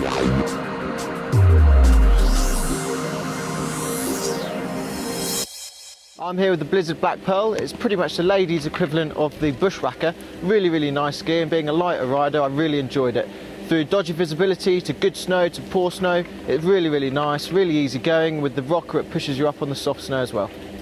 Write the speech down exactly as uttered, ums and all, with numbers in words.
I'm here with the Blizzard Black Pearl. It's pretty much the ladies' equivalent of the Bushwhacker. Really, really nice ski, and being a lighter rider, I really enjoyed it. Through dodgy visibility to good snow to poor snow, it's really, really nice, really easy going. With the rocker, it pushes you up on the soft snow as well.